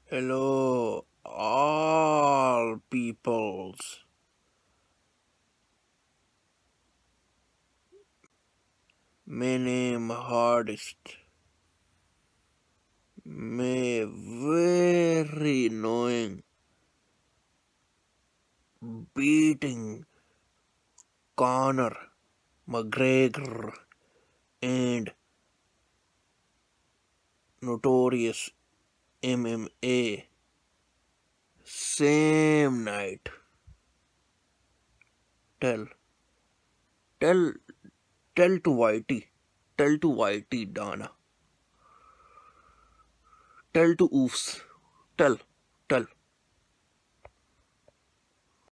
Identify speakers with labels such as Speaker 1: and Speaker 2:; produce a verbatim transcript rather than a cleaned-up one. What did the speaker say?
Speaker 1: Hello, all peoples. My name hardest. May very knowing beating Conor McGregor and notorious M M A same night. Tell, tell, tell to Whitey, tell to Whitey Dana, tell to Oofs, tell, tell.